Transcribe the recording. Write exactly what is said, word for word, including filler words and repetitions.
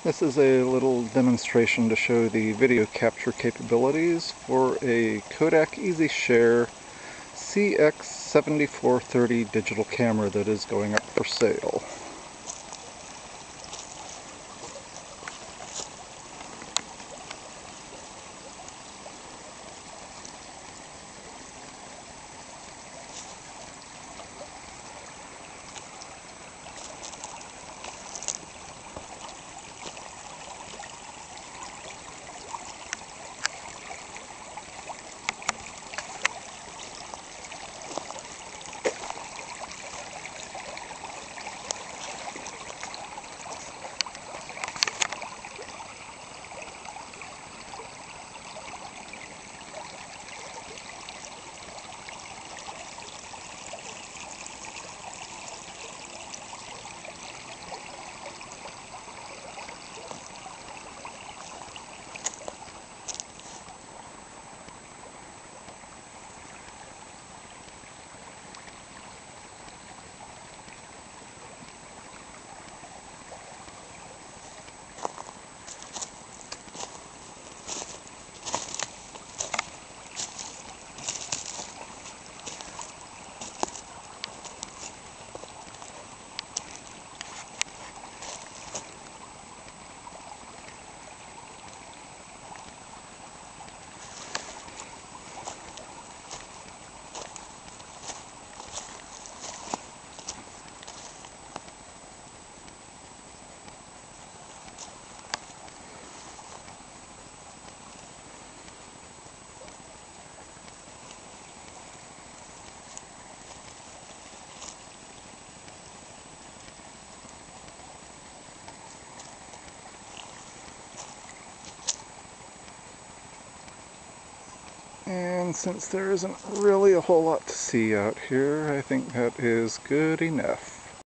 This is a little demonstration to show the video capture capabilities for a Kodak EasyShare C X seventy-four thirty digital camera that is going up for sale. And since there isn't really a whole lot to see out here, I think that is good enough.